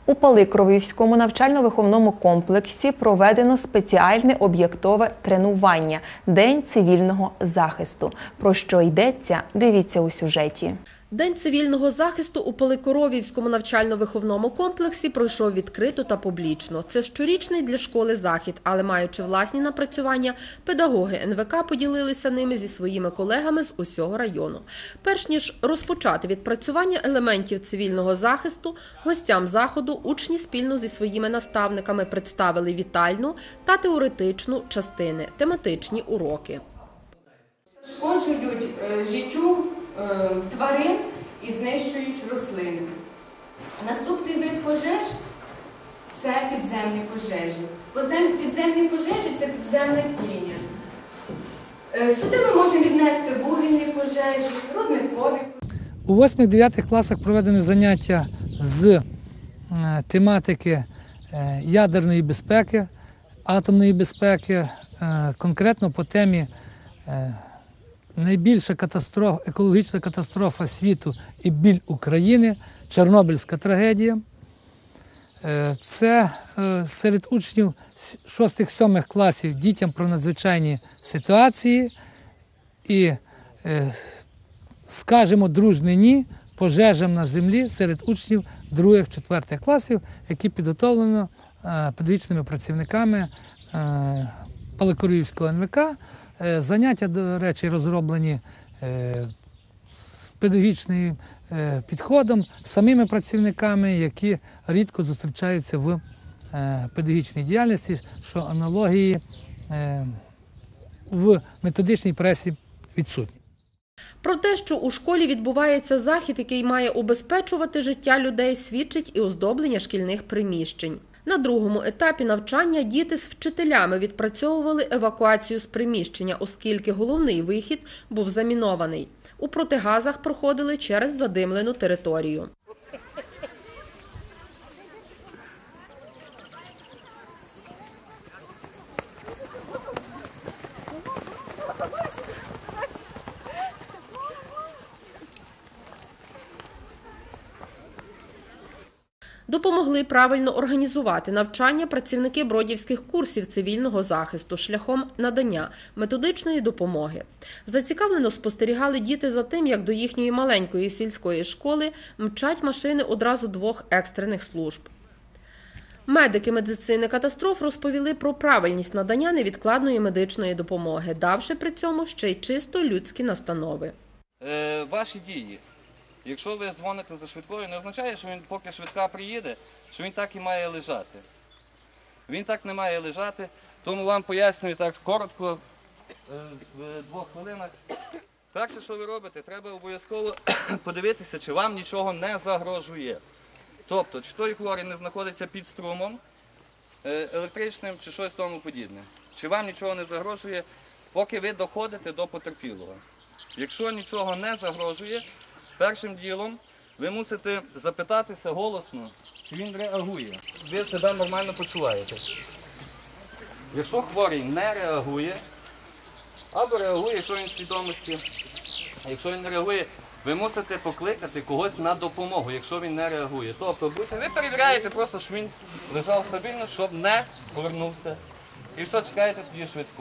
У Паликровівському навчально-виховному комплексі проведено спеціальне об'єктове тренування – День цивільного захисту. Про що йдеться, дивіться у сюжеті. День цивільного захисту у Паликровівському навчально-виховному комплексі пройшов відкрито та публічно. Це щорічний для школи захід, але маючи власні напрацювання, педагоги НВК поділилися ними зі своїми колегами з усього району. Перш ніж розпочати відпрацювання елементів цивільного захисту, гостям заходу учні спільно зі своїми наставниками представили вітальну та теоретичну частини, тематичні уроки. Шкоджують життю тварин і знищують рослини. Наступний вид пожеж – це підземні пожежі. Підземні пожежі – це підземне тління. Сюди ми можемо віднести вугільні пожежі, родникові. У 8-9 класах проведені заняття з тематики ядерної безпеки, атомної безпеки, конкретно по темі найбільша екологічна катастрофа світу і біль України – Чорнобильська трагедія. Це серед учнів 6-7 класів дітям про надзвичайні ситуації і, скажемо, дружне ні пожежам на землі серед учнів 2-4 класів, які підготовлено педагогічними працівниками Паликровівського НВК. Заняття, до речі, розроблені з педагогічним підходом, самими працівниками, які рідко зустрічаються в педагогічній діяльності, що аналогії в методичній пресі відсутні. Про те, що у школі відбувається захід, який має убезпечувати життя людей, свідчить і оздоблення шкільних приміщень. На другому етапі навчання діти з вчителями відпрацьовували евакуацію з приміщення, оскільки головний вихід був замінований. У протигазах проходили через задимлену територію. Допомогли правильно організувати навчання працівники бродівських курсів цивільного захисту шляхом надання методичної допомоги. Зацікавлено спостерігали діти за тим, як до їхньої маленької сільської школи мчать машини одразу 2 екстрених служб. Медики медицини катастроф розповіли про правильність надання невідкладної медичної допомоги, давши при цьому ще й чисто людські настанови. Ваші дії. Якщо ви дзвоните за швидкою, не означає, що він, поки швидка приїде, що він так і має лежати. Він так не має лежати, тому вам пояснюю так коротко, в 2 хвилинах. Перше, що ви робите, треба обов'язково подивитися, чи вам нічого не загрожує. Тобто, чи той хворий не знаходиться під струмом електричним, чи щось тому подібне. Чи вам нічого не загрожує, поки ви доходите до потерпілого. Якщо нічого не загрожує, першим ділом ви мусите запитатися голосно, чи він реагує. Ви себе нормально почуваєте. Якщо хворий не реагує, або реагує, якщо він в свідомості, якщо він не реагує, ви мусите покликати когось на допомогу, якщо він не реагує. Тобто ви перевіряєте просто, щоб він лежав стабільно, щоб не повернувся. І все, чекаєте тоді швидку.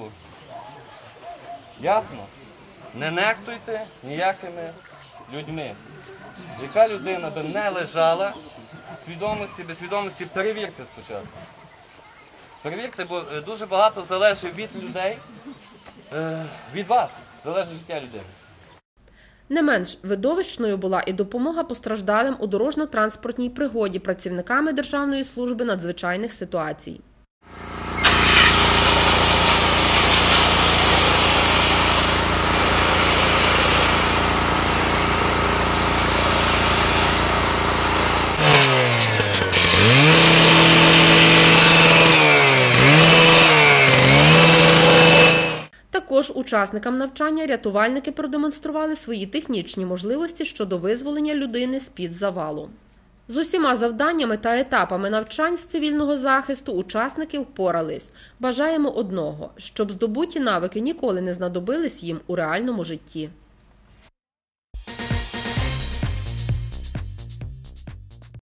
Ясно? Не нехтуйте ніякими людьми. Яка людина би не лежала в свідомості, без свідомості, перевірте спочатку. Перевірте, бо дуже багато залежить від людей, від вас, залежить життя людей. Не менш видовищною була і допомога постраждалим у дорожньо-транспортній пригоді працівниками Державної служби надзвичайних ситуацій. Також учасникам навчання рятувальники продемонстрували свої технічні можливості щодо визволення людини з-під завалу. З усіма завданнями та етапами навчань з цивільного захисту учасники впорались. Бажаємо одного – щоб здобуті навики ніколи не знадобились їм у реальному житті.